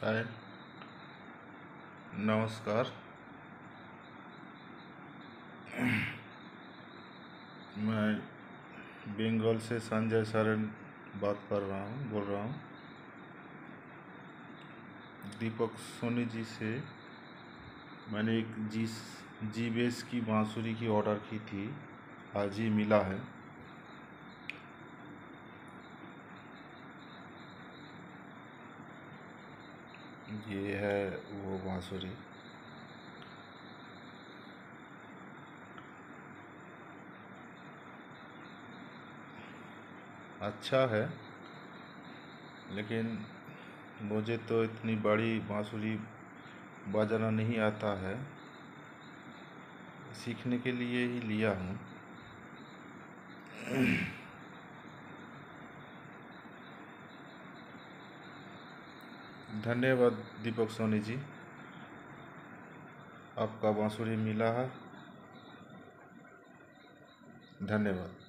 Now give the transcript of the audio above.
हाय, नमस्कार। मैं बंगाल से संजय सरन बोल रहा हूँ। दीपक सोनी जी से मैंने एक जी बेस की बांसुरी की ऑर्डर की थी, आज ही मिला है। ये है वो बांसुरी। अच्छा है, लेकिन मुझे तो इतनी बड़ी बांसुरी बजाना नहीं आता है। सीखने के लिए ही लिया हूँ। धन्यवाद दीपक सोनी जी, आपका बांसुरी मिला है। धन्यवाद।